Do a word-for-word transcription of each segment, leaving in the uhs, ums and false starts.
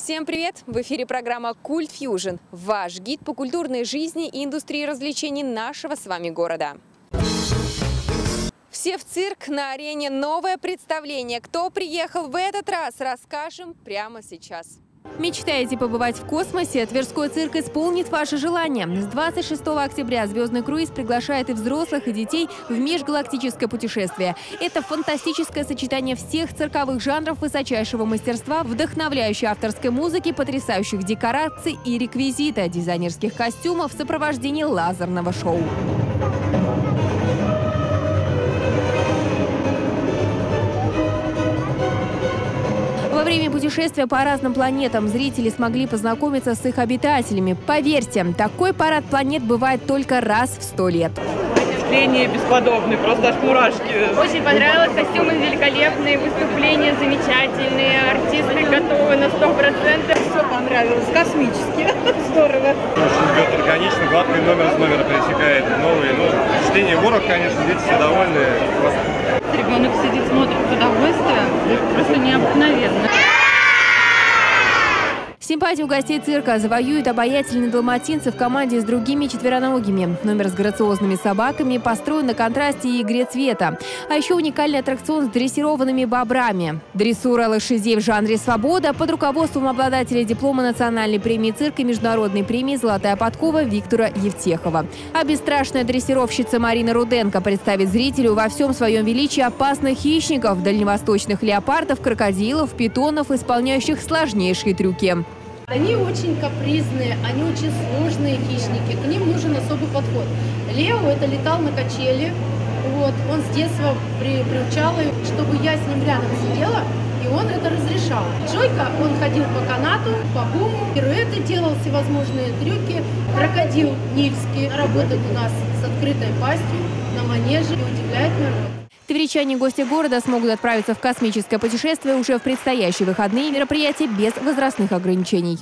Всем привет! В эфире программа «Культ Фьюжн», ваш гид по культурной жизни и индустрии развлечений нашего с вами города. Все в цирк, на арене новое представление. Кто приехал в этот раз, расскажем прямо сейчас. Мечтаете побывать в космосе? Тверской цирк исполнит ваше желание. С двадцать шестого октября «Звездный круиз» приглашает и взрослых, и детей в межгалактическое путешествие. Это фантастическое сочетание всех цирковых жанров высочайшего мастерства, вдохновляющей авторской музыки, потрясающих декораций и реквизита, дизайнерских костюмов в сопровождении лазерного шоу. Во время путешествия по разным планетам зрители смогли познакомиться с их обитателями. Поверьте, такой парад планет бывает только раз в сто лет. Впечатление бесподобное, просто аж мурашки. Очень понравилось, костюмы великолепные, выступления замечательные, артисты готовы на сто процентов. Все понравилось, космически, здорово. Очень идет органично, гладкий номер с номера пересекает новые. Ну, впечатление ворог, конечно, дети все довольны. Ребенок сидит, смотрит с удовольствием, просто необыкновенно. Симпатию гостей цирка завоюют обаятельные далматинцы в команде с другими четвероногими. Номер с грациозными собаками построен на контрасте и игре цвета. А еще уникальный аттракцион с дрессированными бобрами. Дрессура лошадей в жанре «Свобода» под руководством обладателя диплома национальной премии цирка и международной премии «Золотая подкова» Виктора Евтехова. А бесстрашная дрессировщица Марина Руденко представит зрителю во всем своем величии опасных хищников, дальневосточных леопардов, крокодилов, питонов, исполняющих сложнейшие трюки. Они очень капризные, они очень сложные хищники, к ним нужен особый подход. Лео это летал на качели, вот, он с детства при, приучал, чтобы я с ним рядом сидела, и он это разрешал. Джойка, он ходил по канату, по буму, пируэты делал, всевозможные трюки. Крокодил нильский работает у нас с открытой пастью на манеже и удивляет народ. Тверичане и гости города смогут отправиться в космическое путешествие уже в предстоящие выходные, мероприятия без возрастных ограничений.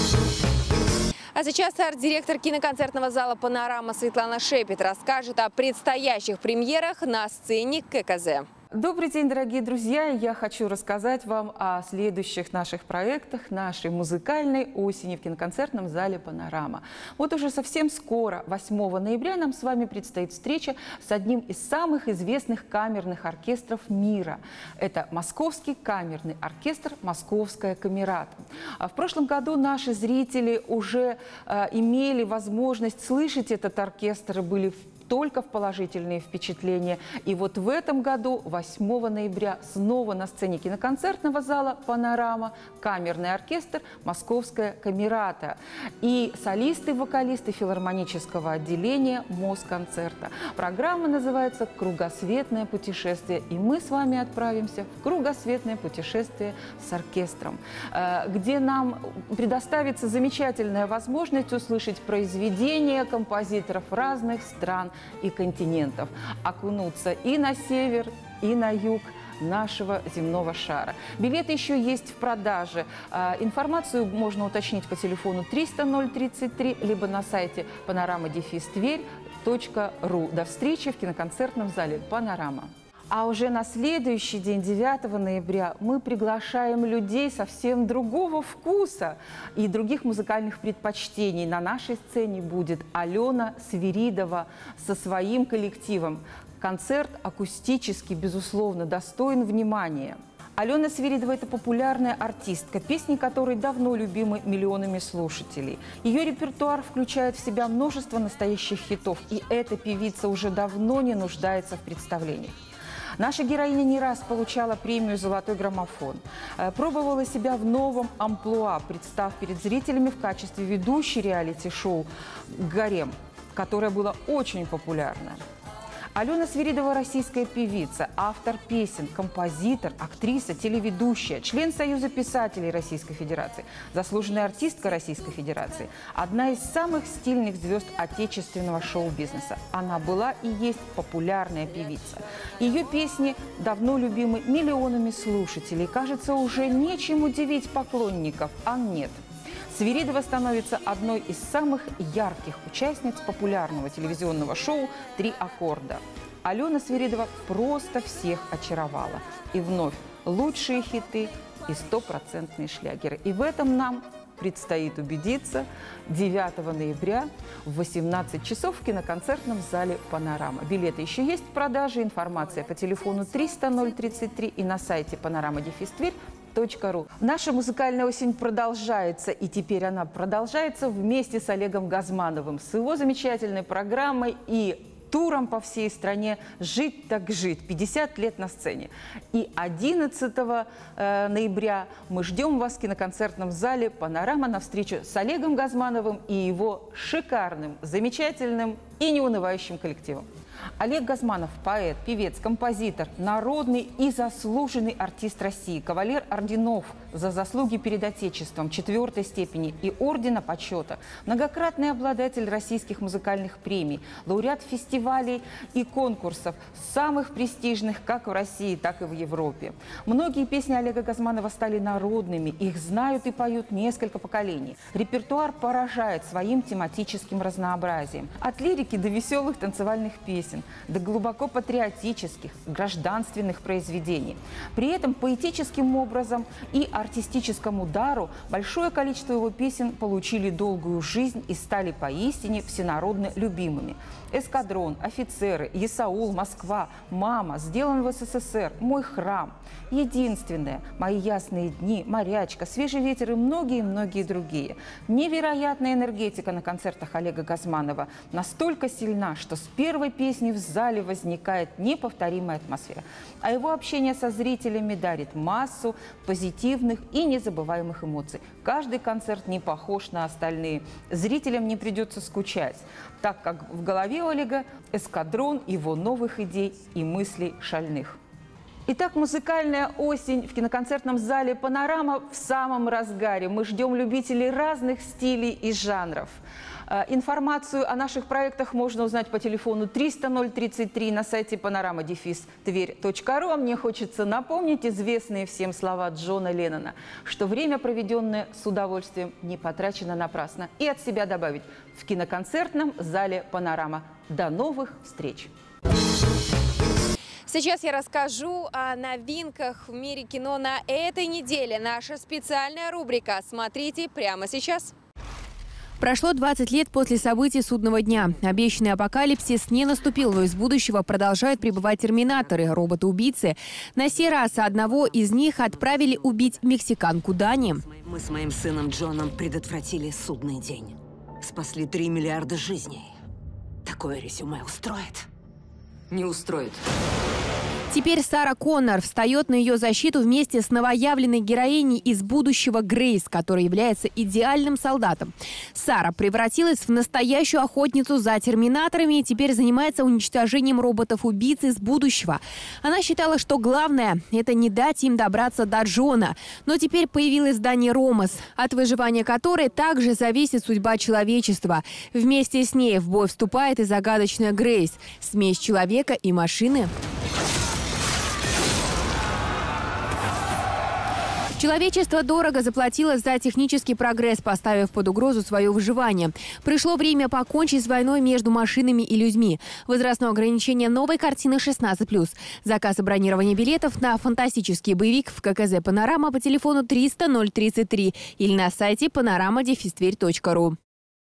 А сейчас арт-директор киноконцертного зала «Панорама» Светлана Шепет расскажет о предстоящих премьерах на сцене ка ка зэ. Добрый день, дорогие друзья! Я хочу рассказать вам о следующих наших проектах нашей музыкальной осени в киноконцертном зале «Панорама». Вот уже совсем скоро, восьмого ноября, нам с вами предстоит встреча с одним из самых известных камерных оркестров мира. Это Московский камерный оркестр «Московская камерата». В прошлом году наши зрители уже э, имели возможность слышать этот оркестр, были в только в положительные впечатления. И вот в этом году, восьмого ноября, снова на сцене киноконцертного зала «Панорама» камерный оркестр «Московская камерата» и солисты-вокалисты филармонического отделения Москонцерта. Программа называется «Кругосветное путешествие». И мы с вами отправимся в кругосветное путешествие с оркестром, где нам предоставится замечательная возможность услышать произведения композиторов разных стран и континентов, окунуться и на север, и на юг нашего земного шара. Билеты еще есть в продаже. Информацию можно уточнить по телефону триста ноль тридцать три, либо на сайте панорама дефис тверь точка ру. До встречи в киноконцертном зале «Панорама». А уже на следующий день, девятого ноября, мы приглашаем людей совсем другого вкуса и других музыкальных предпочтений. На нашей сцене будет Алена Свиридова со своим коллективом. Концерт акустически, безусловно, достоин внимания. Алена Свиридова – это популярная артистка, песни которой давно любимы миллионами слушателей. Ее репертуар включает в себя множество настоящих хитов, и эта певица уже давно не нуждается в представлениях. Наша героиня не раз получала премию «Золотой граммофон», пробовала себя в новом амплуа, представ перед зрителями в качестве ведущей реалити-шоу «Гарем», которое было очень популярно. Алена Свиридова – российская певица, автор песен, композитор, актриса, телеведущая, член Союза писателей Российской Федерации, заслуженная артистка Российской Федерации, одна из самых стильных звезд отечественного шоу-бизнеса. Она была и есть популярная певица. Ее песни давно любимы миллионами слушателей. Кажется, уже нечем удивить поклонников, а нет. Свиридова становится одной из самых ярких участниц популярного телевизионного шоу «Три аккорда». Алена Свиридова просто всех очаровала. И вновь лучшие хиты и стопроцентные шлягеры. И в этом нам предстоит убедиться девятого ноября в восемнадцать часов в киноконцертном зале «Панорама». Билеты еще есть в продаже. Информация по телефону триста ноль тридцать три и на сайте панорама дефис тверь точка ру. Наша музыкальная осень продолжается, и теперь она продолжается вместе с Олегом Газмановым, с его замечательной программой и туром по всей стране «Жить так жить». пятьдесят лет на сцене. И одиннадцатого ноября мы ждем вас в киноконцертном зале «Панорама» на встречу с Олегом Газмановым и его шикарным, замечательным и неунывающим коллективом. Олег Газманов – поэт, певец, композитор, народный и заслуженный артист России, кавалер орденов за заслуги перед Отечеством четвертой степени и ордена почета, многократный обладатель российских музыкальных премий, лауреат фестивалей и конкурсов, самых престижных как в России, так и в Европе. Многие песни Олега Газманова стали народными, их знают и поют несколько поколений. Репертуар поражает своим тематическим разнообразием. От лирики до веселых танцевальных песен, до глубоко патриотических, гражданственных произведений. При этом поэтическим образом и артистическому дару большое количество его песен получили долгую жизнь и стали поистине всенародно любимыми. «Эскадрон», «Офицеры», «Исаул», «Москва», «Мама», «Сделан в СССР», «Мой храм», «Единственное», «Мои ясные дни», «Морячка», «Свежий ветер» и многие-многие другие. Невероятная энергетика на концертах Олега Газманова настолько сильна, что с первой песни в зале возникает неповторимая атмосфера. А его общение со зрителями дарит массу позитивных и незабываемых эмоций. Каждый концерт не похож на остальные. Зрителям не придется скучать, так как в голове Олега эскадрон его новых идей и мыслей шальных. Итак, музыкальная осень в киноконцертном зале «Панорама» в самом разгаре. Мы ждем любителей разных стилей и жанров. Информацию о наших проектах можно узнать по телефону триста ноль тридцать три на сайте панорама дефис тверь точка ру. А мне хочется напомнить известные всем слова Джона Леннона, что время, проведенное с удовольствием, не потрачено напрасно. И от себя добавить: в киноконцертном зале «Панорама». До новых встреч! Сейчас я расскажу о новинках в мире кино на этой неделе. Наша специальная рубрика «Смотрите прямо сейчас». Прошло двадцать лет после событий судного дня. Обещанный апокалипсис не наступил, но из будущего продолжают прибывать терминаторы, роботы-убийцы. На сей раз одного из них отправили убить мексиканку Дани. Мы с моим сыном Джоном предотвратили судный день. Спасли три миллиарда жизней. Такое резюме устроит? Не устроит. Теперь Сара Коннор встает на ее защиту вместе с новоявленной героиней из будущего Грейс, которая является идеальным солдатом. Сара превратилась в настоящую охотницу за терминаторами и теперь занимается уничтожением роботов-убийц из будущего. Она считала, что главное – это не дать им добраться до Джона. Но теперь появилась Дани Ромас, от выживания которой также зависит судьба человечества. Вместе с ней в бой вступает и загадочная Грейс – смесь человека и машины. Человечество дорого заплатило за технический прогресс, поставив под угрозу свое выживание. Пришло время покончить с войной между машинами и людьми. Возрастное ограничение новой картины шестнадцать плюс. Заказ и бронирование билетов на фантастический боевик в ка ка зэ «Панорама» по телефону триста ноль тридцать три или на сайте панорама дефис тверь точка ру.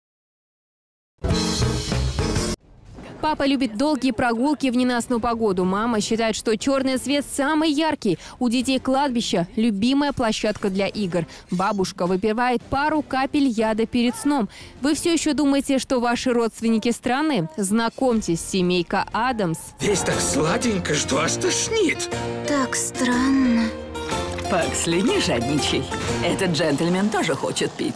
Папа любит долгие прогулки в ненастную погоду. Мама считает, что черный цвет самый яркий. У детей кладбище – любимая площадка для игр. Бабушка выпивает пару капель яда перед сном. Вы все еще думаете, что ваши родственники странные? Знакомьтесь, семейка Адамс. Здесь так сладенько, что аж тошнит. Так странно. Паксли, не жадничай. Этот джентльмен тоже хочет пить.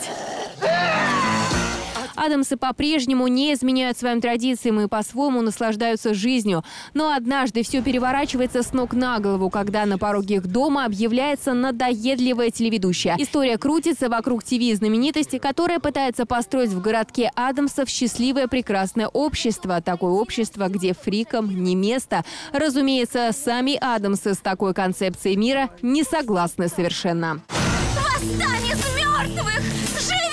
Адамсы по-прежнему не изменяют своим традициям и по-своему наслаждаются жизнью. Но однажды все переворачивается с ног на голову, когда на пороге их дома объявляется надоедливая телеведущая. История крутится вокруг ТВ-знаменитости, которая пытается построить в городке Адамсов счастливое прекрасное общество. Такое общество, где фрикам не место. Разумеется, сами Адамсы с такой концепцией мира не согласны совершенно. Восстань из мертвых! Живи!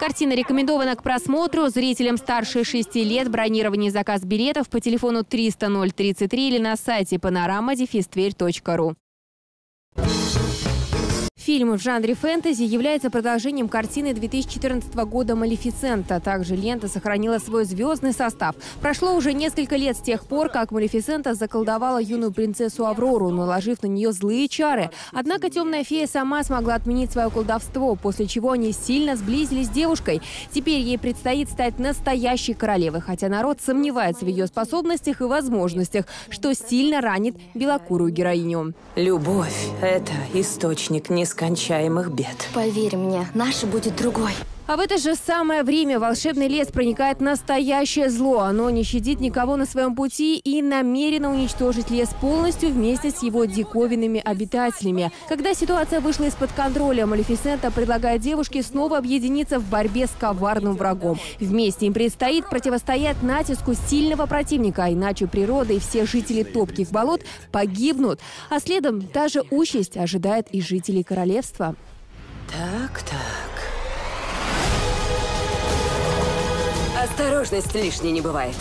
Картина рекомендована к просмотру зрителям старше шести лет. Бронирование и заказ билетов по телефону триста ноль тридцать три или на сайте панорама дефис тверь точка ру. Фильм в жанре фэнтези является продолжением картины две тысячи четырнадцатого года «Малефисента». Также лента сохранила свой звездный состав. Прошло уже несколько лет с тех пор, как Малефисента заколдовала юную принцессу Аврору, наложив на нее злые чары. Однако темная фея сама смогла отменить свое колдовство, после чего они сильно сблизились с девушкой. Теперь ей предстоит стать настоящей королевой, хотя народ сомневается в ее способностях и возможностях, что сильно ранит белокурую героиню. Любовь – это источник нескончаемых бед. Поверь мне, наша будет другой. А в это же самое время в волшебный лес проникает настоящее зло. Оно не щадит никого на своем пути и намерено уничтожить лес полностью вместе с его диковинными обитателями. Когда ситуация вышла из-под контроля, Малефисента предлагает девушке снова объединиться в борьбе с коварным врагом. Вместе им предстоит противостоять натиску сильного противника, иначе природа и все жители топких болот погибнут. А следом та же участь ожидает и жителей королевства. Так, так. Осторожность лишней не бывает.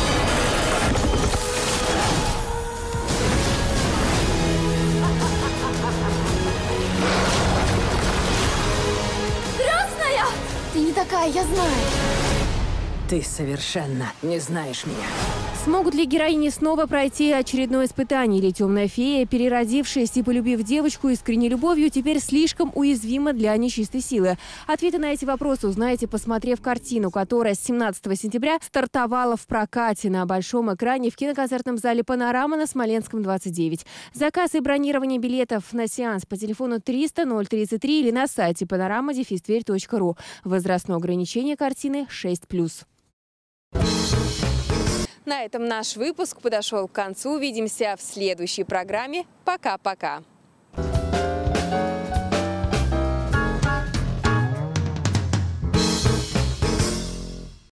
Красная! Ты не такая, я знаю. Ты совершенно не знаешь меня. Смогут ли героини снова пройти очередное испытание? Или темная фея, переродившаяся и полюбив девочку искренней любовью, теперь слишком уязвима для нечистой силы? Ответы на эти вопросы узнаете, посмотрев картину, которая с семнадцатого сентября стартовала в прокате на большом экране в киноконцертном зале «Панорама» на Смоленском, двадцать девять. Заказ и бронирование билетов на сеанс по телефону триста ноль тридцать три или на сайте панорама дефис тверь точка ру. Возрастное ограничение картины шесть плюс. На этом наш выпуск подошел к концу. Увидимся в следующей программе. Пока-пока.